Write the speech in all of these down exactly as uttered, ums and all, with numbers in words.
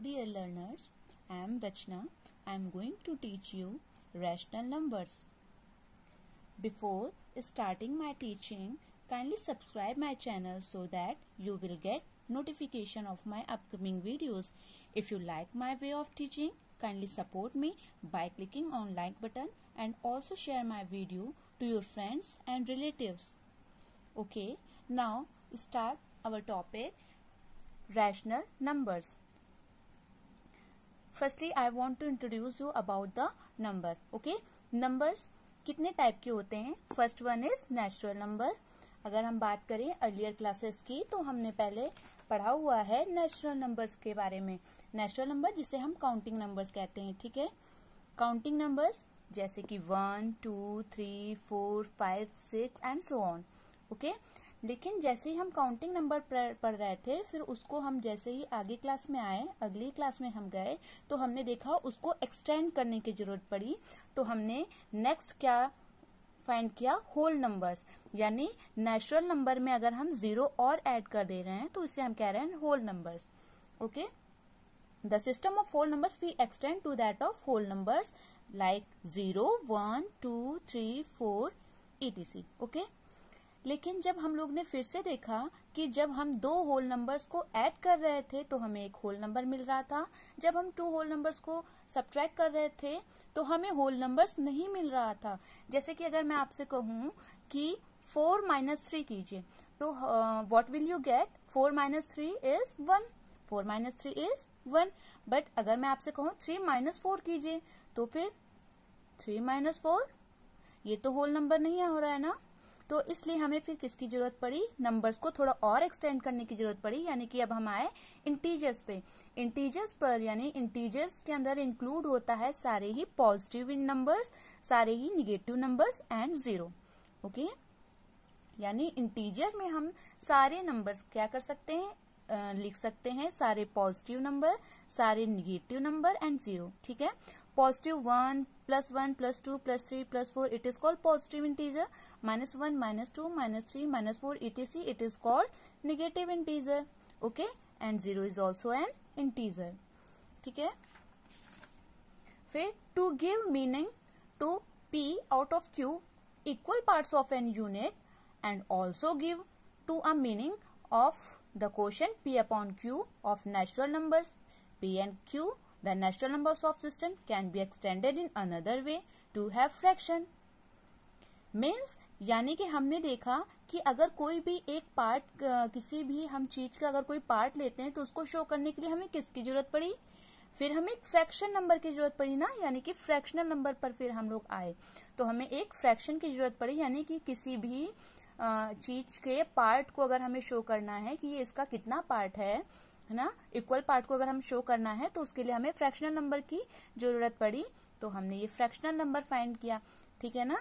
dear learners, I am Rachna. I am going to teach you rational numbers. Before starting my teaching, kindly subscribe my channel so that you will get notification of my upcoming videos. If you like my way of teaching, kindly support me by clicking on like button and also share my video to your friends and relatives. Okay, now start our topic, rational numbers. Firstly, I want to introduce you about the number. Okay, numbers कितने type के होते हैं? First one is natural number. अगर हम बात करें earlier classes की तो हमने पहले पढ़ा हुआ है नेचुरल नंबर्स के बारे में. नेचुरल नंबर जिसे हम काउंटिंग नंबर्स कहते हैं. ठीक है, काउंटिंग नंबर्स जैसे कि one, two, three, four, five, six and so on. Okay, लेकिन जैसे ही हम काउंटिंग नंबर पढ़ रहे थे, फिर उसको हम जैसे ही आगे क्लास में आए, अगली क्लास में हम गए, तो हमने देखा उसको एक्सटेंड करने की जरूरत पड़ी. तो हमने नेक्स्ट क्या फाइंड किया? Whole numbers. यानी नेचुरल नंबर में अगर हम जीरो और ऐड कर दे रहे हैं तो इसे हम कह रहे हैं whole numbers. Okay, the system of whole numbers we extend to that of whole numbers like zero, one, two, three, four ETC. Okay, लेकिन जब हम लोग ने फिर से देखा कि जब हम दो होल नंबर्स को ऐड कर रहे थे तो हमें एक होल नंबर मिल रहा था, जब हम टू होल नंबर्स को सब्ट्रैक्ट कर रहे थे तो हमें होल नंबर्स नहीं मिल रहा था. जैसे कि अगर मैं आपसे कहूं कि फोर माइनस थ्री कीजिए तो what will you get? Four minus three is one. Four minus three is one. But अगर मैं आपसे कहूं थ्री माइनस फोर कीजिए तो फिर थ्री माइनस फोर, ये तो होल नंबर नहीं हो रहा है ना. तो इसलिए हमें फिर किसकी जरूरत पड़ी? नंबर्स को थोड़ा और एक्सटेंड करने की जरूरत पड़ी. यानी कि अब हम आए इंटीजर्स पे. इंटीजर्स पर यानी इंटीजर्स के अंदर इंक्लूड होता है सारे ही पॉजिटिव नंबर्स, सारे ही negative numbers and zero. Okay, यानी इंटीजर में हम सारे नंबर्स क्या कर सकते हैं? आ, लिख सकते हैं सारे पॉजिटिव नंबर, सारे निगेटिव नंबर एंड जीरो. ठीक है, positive one plus one plus two plus three plus four, it is called positive integer. Minus one, minus two, minus three, minus four, et cetera, it is called negative integer. Okay, and zero is also an integer. ठीक है, फिर to give meaning to p out of q, equal parts of an unit, and also give to a meaning of the quotient p upon q of natural numbers. P and q, the natural numbers of system, can be extended in another way to have fraction. Means यानी कि हमने देखा कि अगर कोई भी एक part, किसी भी हम चीज का अगर कोई पार्ट लेते हैं तो उसको शो करने के लिए हमें किसकी जरूरत पड़ी? फिर हमें एक फ्रैक्शन नंबर की जरूरत पड़ी ना. यानी कि फ्रैक्शनल नंबर पर फिर हम लोग आए तो हमें एक फ्रैक्शन की जरूरत पड़ी. यानी कि किसी भी चीज के पार्ट को अगर हमें शो करना है कि ये इसका कितना पार्ट है है ना, इक्वल पार्ट को अगर हम शो करना है तो उसके लिए हमें फ्रैक्शनल नंबर की जरूरत पड़ी. तो हमने ये फ्रैक्शनल नंबर फाइंड किया. ठीक है ना,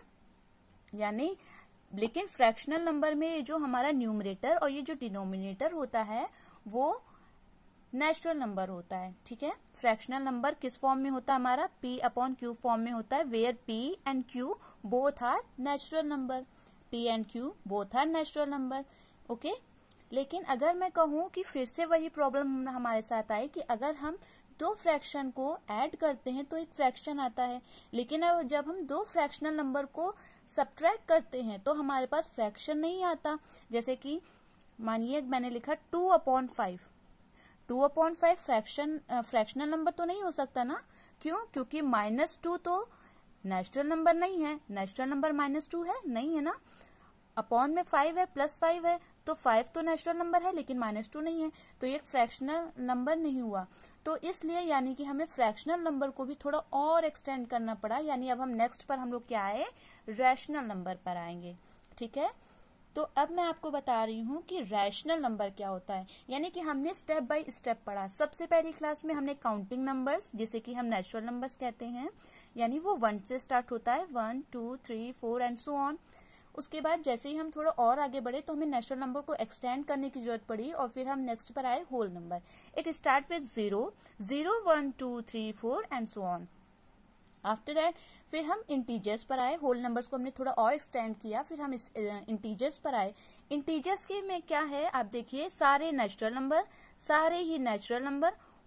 यानी लेकिन फ्रैक्शनल नंबर में जो हमारा न्यूमरेटर और ये जो डिनोमिनेटर होता है वो नेचुरल नंबर होता है. ठीक है, फ्रैक्शनल नंबर किस फॉर्म में होता है? हमारा p अपॉन q फॉर्म में होता है, where p and q both are natural number. p and q both are natural number. Okay, लेकिन अगर मैं कहूं कि फिर से वही प्रॉब्लम हमारे साथ आई कि अगर हम दो फ्रैक्शन को ऐड करते हैं तो एक फ्रैक्शन आता है, लेकिन अब जब हम दो फ्रैक्शनल नंबर को सब्ट्रैक्ट करते हैं तो हमारे पास फ्रैक्शन नहीं आता. जैसे कि मानिए मैंने लिखा two upon five. Two upon five fraction fractional number तो नहीं हो सकता ना. क्यों? क्योंकि माइनस टू तो नेचुरल नंबर नहीं है. नेचुरल नंबर माइनस टू है नहीं है ना. अपॉन में फाइव है, प्लस फाइव है, तो फाइव तो नेचुरल नंबर है लेकिन माइनस टू नहीं है, तो ये फ्रैक्शनल नंबर नहीं हुआ. तो इसलिए यानी कि हमें फ्रैक्शनल नंबर को भी थोड़ा और एक्सटेंड करना पड़ा. यानी अब हम नेक्स्ट पर हम लोग क्या आए? रैशनल नंबर पर आएंगे. ठीक है, तो अब मैं आपको बता रही हूँ कि रैशनल नंबर क्या होता है. यानी कि हमने स्टेप बाय स्टेप पढ़ा. सबसे पहली क्लास में हमने काउंटिंग नंबर्स जिसे कि हम नेचुरल नंबर्स कहते हैं, यानी वो वन से स्टार्ट होता है, one, two, three, four and so on. उसके बाद जैसे ही हम थोड़ा और आगे बढ़े तो हमें नेचुरल नंबर को एक्सटेंड करने की जरूरत पड़ी और फिर हम नेक्स्ट पर आए whole number. It start with zero, zero, one, two, three, four and so on. After that फिर हम इंटीजर्स पर आए. होल नंबर्स को हमने थोड़ा और एक्सटेंड किया. फिर हम इस इंटीजर्स पर आए. इंटीजर्स के में क्या है? आप देखिए, सारे नेचुरल नंबर, सारे ही natural number,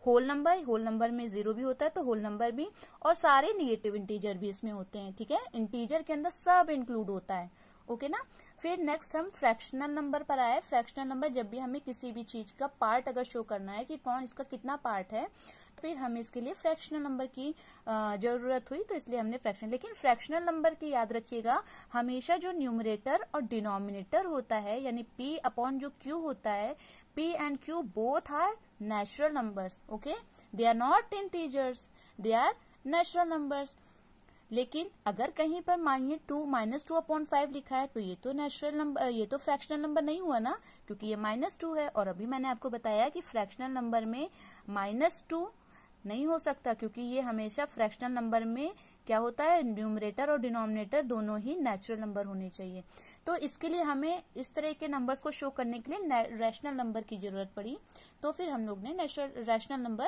whole number, whole number में जीरो भी होता है तो होल नंबर भी, और सारे निगेटिव इंटीजर भी इसमें होते हैं, ठीक है। इंटीजर के अंदर सब इंक्लूड होता है, ओके ना। फिर नेक्स्ट हम फ्रैक्शनल नंबर पर आए। फ्रैक्शनल नंबर जब भी हमें किसी भी चीज का पार्ट अगर शो करना है कि कौन इसका कितना पार्ट है, फिर हमें इसके लिए फ्रैक्शनल नंबर की जरूरत हुई, तो इसलिए हमने फ्रैक्शन। लेकिन फ्रैक्शनल नंबर की याद रखिएगा, हमेशा जो न्यूमरेटर और डिनोमिनेटर होता है, यानी p अपॉन जो q होता है, p and q both are natural numbers, okay. They are not integers, they are natural numbers. लेकिन अगर कहीं पर मानिए two minus two upon five लिखा है, तो ये तो नेचुरल नंबर, ये तो फ्रैक्शनल नंबर नहीं हुआ ना, क्योंकि ये माइनस टू है। और अभी मैंने आपको बताया कि फ्रैक्शनल नंबर में माइनस टू नहीं हो सकता, क्योंकि ये हमेशा फ्रैक्शनल नंबर में क्या होता है, न्यूमरेटर और डिनोमिनेटर दोनों ही नेचुरल नंबर होने चाहिए। तो इसके लिए हमें इस तरह के नंबर्स को शो करने के लिए रैशनल नंबर की जरूरत पड़ी, तो फिर हम लोग ने रैशनल नंबर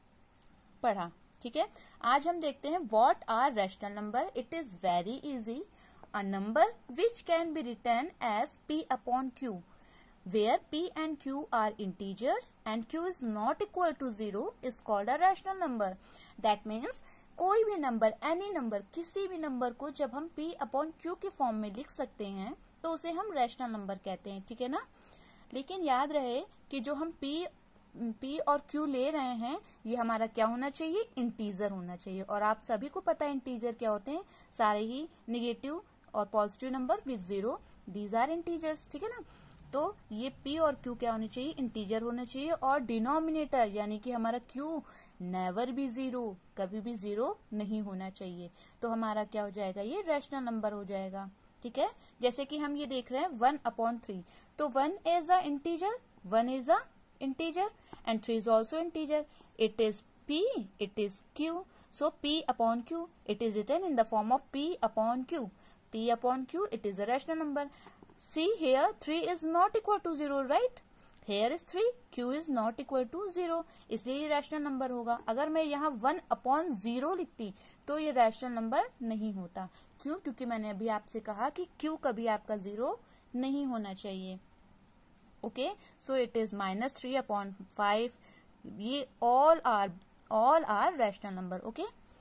पढ़ा, ठीक है। आज हम देखते हैं what are rational number. It is very easy. A number which can be written as p upon q, where p and q are integers and q is not equal to zero is called a rational number. That means कोई भी number, any number, किसी भी number को जब हम p upon q के form में लिख सकते हैं तो उसे हम रैशनल नंबर कहते हैं, ठीक है ना। लेकिन याद रहे कि जो हम p p और q ले रहे हैं, ये हमारा क्या होना चाहिए, इंटीजर होना चाहिए। और आप सभी को पता है इंटीजर क्या होते हैं, सारे ही निगेटिव और positive number with zero, these are integers, ठीक है ना। तो ये p और q क्या होने चाहिए, इंटीजर होना चाहिए। और डिनोमिनेटर यानी कि हमारा q नेवर भी जीरो, कभी भी जीरो नहीं होना चाहिए। तो हमारा क्या हो जाएगा, ये रैशनल नंबर हो जाएगा, ठीक है। जैसे कि हम ये देख रहे हैं वन अपॉन थ्री, तो one is a integer, one is a integer and three is also integer. It is p, it is q, so p upon q, it is written in the form of p upon q. P upon q, it is a rational number. See here, three is not equal to zero, right? Here is three, q is not equal to zero, इसलिए ये rational number होगा। अगर मैं यहाँ one upon zero लिखती तो ये rational number नहीं होता। क्यों? क्योंकि मैंने अभी आपसे कहा कि q कभी आपका जीरो नहीं होना चाहिए, okay, so it is minus three upon five. ये all are all are rational number, okay.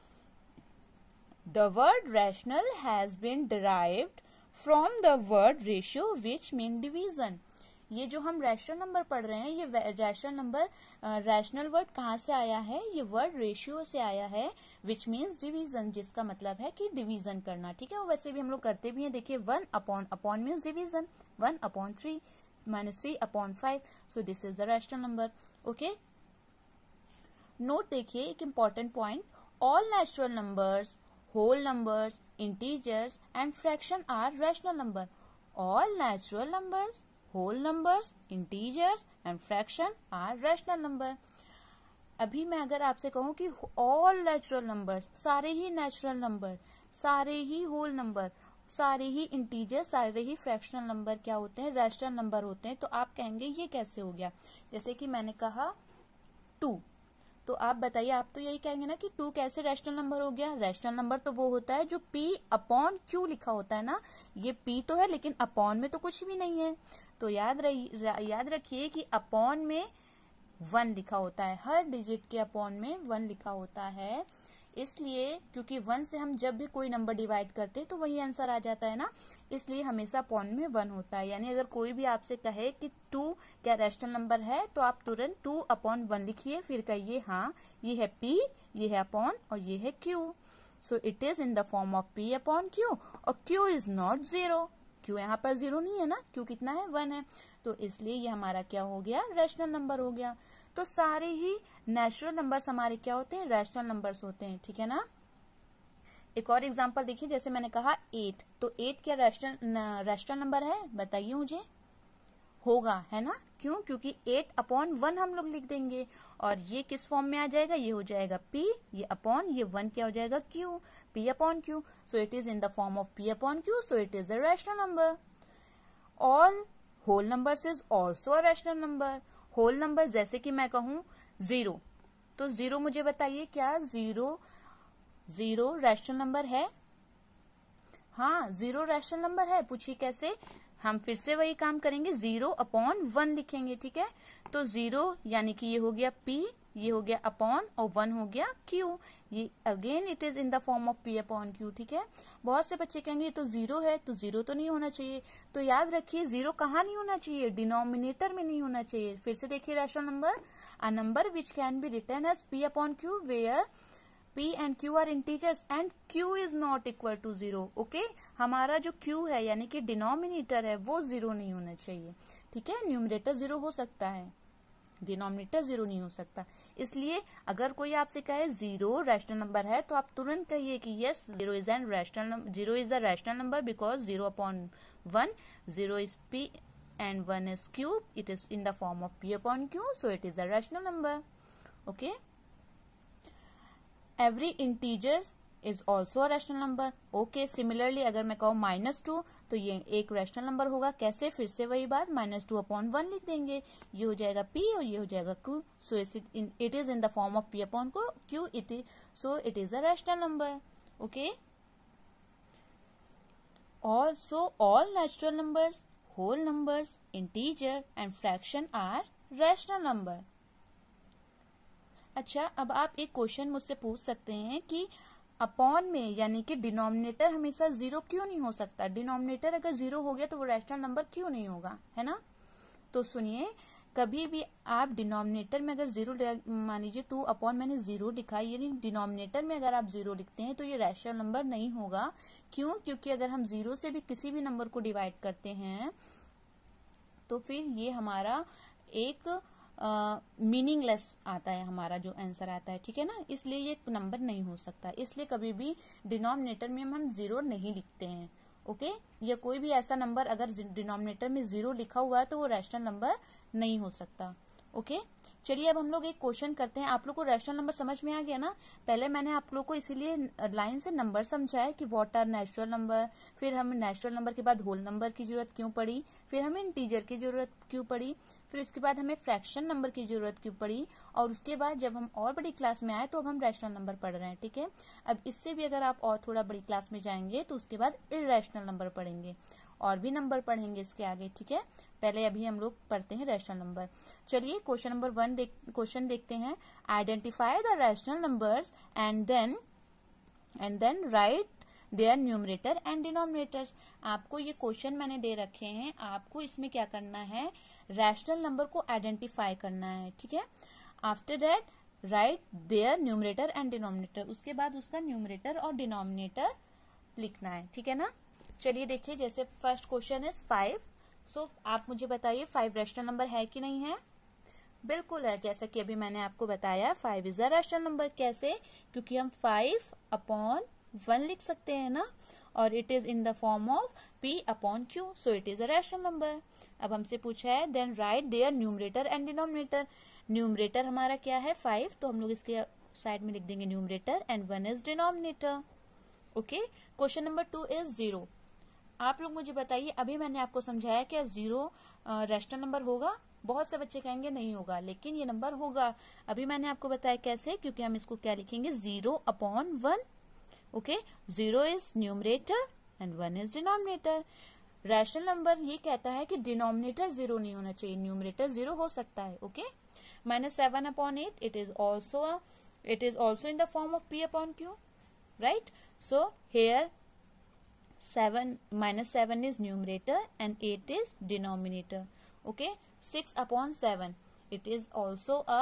The word rational has been derived from the word ratio which mean division. ये जो हम रैशनल नंबर पढ़ रहे हैं, ये रैशनल नंबर, रैशनल वर्ड कहाँ से आया है, ये वर्ड रेशियो से आया है, विच मीन्स डिवीजन, जिसका मतलब है कि डिवीजन करना, ठीक है। वैसे भी हम लोग करते भी हैं, देखिए one upon, upon means division, one upon three minus three upon five, so this is the rational number, okay. Note देखिए एक important point, all natural numbers, whole numbers, integers and fraction are rational number. All natural numbers, whole numbers, integers and fraction are rational number. अभी मैं अगर आपसे कहूँ कि all natural numbers, सारे ही natural number, सारे ही whole number, सारे ही integer, सारे ही फ्रैक्शनल नंबर क्या होते हैं, रैशनल नंबर होते हैं, तो आप कहेंगे ये कैसे हो गया। जैसे कि मैंने कहा टू, तो आप बताइए, आप तो यही कहेंगे ना कि टू कैसे रैशनल नंबर हो गया। रैशनल नंबर तो वो होता है जो p अपॉन q लिखा होता है ना, ये p तो है लेकिन अपॉन में तो कुछ भी नहीं है। तो याद रही याद रखिए कि अपॉन में वन लिखा होता है, हर डिजिट के अपॉन में वन लिखा होता है, इसलिए क्योंकि वन से हम जब भी कोई नंबर डिवाइड करते हैं तो वही आंसर आ जाता है ना, इसलिए हमेशा अपॉन में वन होता है। यानी अगर कोई भी आपसे कहे कि टू क्या रैशनल नंबर है, तो आप तुरंत टू अपॉन वन लिखिए, फिर कहिए हाँ ये है p, ये है अपॉन और ये है q, so it is in the form of p upon q, और q is not zero, q यहाँ पर जीरो नहीं है ना, q कितना है, वन है, तो इसलिए ये हमारा क्या हो गया, रैशनल नंबर हो गया। तो सारे ही नेचुरल नंबर्स हमारे क्या होते हैं, रैशनल नंबर्स होते हैं, ठीक है ना। एक और एग्जांपल देखिए, जैसे मैंने कहा एट, तो एट क्या रैशनल रैशनल नंबर है, बताइए मुझे। होगा, है ना, क्यों, क्योंकि एट अपॉन वन हम लोग लिख देंगे, और ये किस फॉर्म में आ जाएगा, ये हो जाएगा p, ये अपॉन, ये वन क्या हो जाएगा, q, p upon q, so it is in the form of p upon q, so it is a rational number. All whole numbers is also a rational number. Whole number जैसे कि मैं कहूं zero, तो zero मुझे बताइए क्या zero zero rational number है, हाँ जीरो रैशनल नंबर है, पूछिए कैसे। हम फिर से वही काम करेंगे, जीरो अपॉन वन लिखेंगे, ठीक है। तो जीरो यानी कि ये हो गया p, ये हो गया अपॉन और वन हो गया क्यू, ये again it is in the form of P upon Q. ठीक है, बहुत से बच्चे कहेंगे ये तो जीरो है, तो जीरो तो नहीं होना चाहिए। तो याद रखिए जीरो कहाँ नहीं होना चाहिए, डिनोमिनेटर में नहीं होना चाहिए। फिर से देखिए rational number, a number which can be written as P upon Q where P and Q are integers and Q is not equal to zero. Okay, हमारा जो Q है यानी कि डिनोमिनेटर है वो जीरो नहीं होना चाहिए। ठीक है, न्यूमरेटर जीरो हो सकता है, डिनोमिनेटर जीरो नहीं हो सकता। इसलिए अगर कोई आपसे कहे जीरो रैशनल नंबर है तो आप तुरंत कहिए कि yes zero is an rational, zero is a rational number because zero upon one, zero is P and one is Q. It is in the form of P upon Q, so it is a rational number. Okay. Every integer is also a rational number. Okay, similarly अगर मैं कहूँ minus two तो ये एक rational number होगा। कैसे, फिर से वही बात, माइनस टू अपॉन वन लिख देंगे, ये हो जाएगा P और ये हो जाएगा Q. So it is in the form of P upon Q. It is, so it is a rational number. Okay. Also all natural numbers, whole numbers, integer and fraction are rational number. अच्छा, अब आप एक question मुझसे पूछ सकते हैं कि upon में यानी कि डिनोमिनेटर हमेशा जीरो क्यों नहीं हो सकता, डिनोमिनेटर अगर जीरो हो गया तो वो रैशनल नंबर क्यों नहीं होगा, है ना। तो सुनिए, कभी भी आप डिनोमिनेटर में अगर जीरो, मान लीजिए टू अपॉन मैंने जीरो लिखा, यानी डिनोमिनेटर में अगर आप जीरो लिखते हैं तो ये रैशनल नंबर नहीं होगा। क्यों, क्योंकि अगर हम जीरो से भी किसी भी नंबर को डिवाइड करते हैं तो फिर ये हमारा एक मीनिंगलेस uh, आता है, हमारा जो आंसर आता है। ठीक है ना, इसलिए ये नंबर नहीं हो सकता। इसलिए कभी भी डिनोमिनेटर में हम जीरो नहीं लिखते हैं। ओके, या कोई भी ऐसा नंबर अगर डिनोमिनेटर में जीरो लिखा हुआ है तो वो रैशनल नंबर नहीं हो सकता। ओके, चलिए अब हम लोग एक क्वेश्चन करते हैं। आप लोग को रैशनल नंबर समझ में आ गया ना। पहले मैंने आप लोग को इसीलिए लाइन से नंबर समझाया कि व्हाट आर नेचुरल नंबर, फिर हमें नेचुरल नंबर के बाद होल नंबर की जरूरत क्यों पड़ी, फिर हमें इंटीजर की जरूरत क्यों पड़ी, फिर इसके बाद हमें फ्रैक्शन नंबर की जरूरत क्यों पड़ी, और उसके बाद जब हम और बड़ी क्लास में आए तो अब हम रैशनल नंबर पढ़ रहे हैं। ठीक है, अब इससे भी अगर आप और थोड़ा बड़ी क्लास में जाएंगे तो उसके बाद इर्रेशनल नंबर पढ़ेंगे, और भी नंबर पढ़ेंगे इसके आगे। ठीक है, पहले अभी हम लोग पढ़ते हैं रैशनल नंबर। चलिए क्वेश्चन नंबर वन देख क्वेश्चन देखते हैं। Identify the rational numbers and then and then write their numerator and denominators. आपको ये क्वेश्चन मैंने दे रखे हैं, आपको इसमें क्या करना है, रैशनल नंबर को आइडेंटिफाई करना है। ठीक है, after that write their numerator and denominator, उसके बाद उसका न्यूमरेटर और डिनोमिनेटर लिखना है। ठीक है ना। चलिए देखिए, जैसे first question is five. So आप मुझे बताइए फाइव रैशनल नंबर है कि नहीं है। बिल्कुल है, जैसा कि अभी मैंने आपको बताया five is a rational number. कैसे, क्योंकि हम फाइव अपॉन वन लिख सकते हैं ना, और it is in the form of P upon Q, so it is a rational number. अब हमसे पूछा है then write their numerator and denominator. Numerator हमारा क्या है फाइव, तो हम लोग इसके साइड में लिख देंगे numerator and one is denominator. Okay, question number two is zero. आप लोग मुझे बताइए, अभी मैंने आपको समझाया क्या जीरो रैशनल नंबर होगा। बहुत से बच्चे कहेंगे नहीं होगा, लेकिन ये नंबर होगा। अभी मैंने आपको बताया कैसे, क्योंकि हम इसको क्या लिखेंगे, zero upon one. Okay, zero is numerator and one is denominator. Rational number ये कहता है कि डिनोमिनेटर जीरो नहीं होना चाहिए, न्यूमरेटर जीरो हो सकता है। Okay, minus seven upon eight, it is also it is also in the form of P upon Q, right. So here seven minus seven is numerator and eight is denominator. Okay, six upon seven, it is also a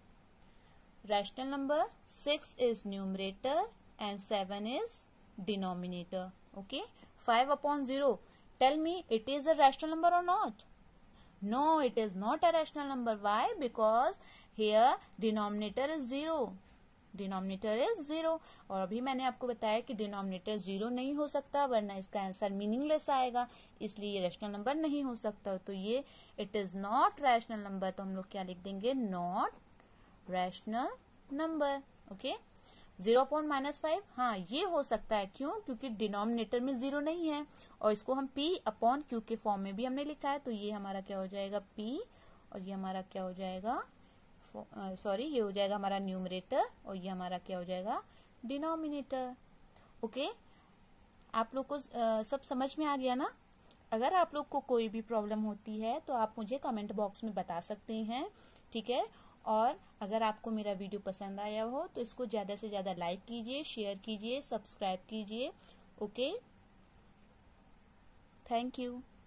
rational number. Six is numerator and seven is denominator. Okay, five upon zero, tell me it is a rational number or not? No, it is not a rational number. Why? Because here denominator is zero. Denominator is zero, और अभी मैंने आपको बताया कि denominator zero नहीं हो सकता, वरना इसका आंसर मीनिंगलेस आएगा, इसलिए ये रैशनल नंबर नहीं हो सकता। तो ये it is not rational number, तो हम लोग क्या लिख देंगे, not rational number. Okay, zero point minus five, हाँ ये हो सकता है। क्यों, क्योंकि डिनोमिनेटर में जीरो नहीं है, और इसको हम पी अपॉन क्यू के फॉर्म में भी हमने लिखा है, तो ये हमारा क्या हो जाएगा पी, और ये हमारा क्या हो जाएगा, सॉरी uh, ये हो जाएगा हमारा न्यूमरेटर, और ये हमारा क्या हो जाएगा डिनोमिनेटर। ओके, आप लोग को uh, सब समझ में आ गया ना। अगर आप लोग को कोई भी प्रॉब्लम होती है तो आप मुझे कमेंट बॉक्स में बता सकते हैं। ठीक है, और अगर आपको मेरा वीडियो पसंद आया हो तो इसको ज़्यादा से ज़्यादा लाइक कीजिए, शेयर कीजिए, सब्सक्राइब कीजिए। Okay, thank you.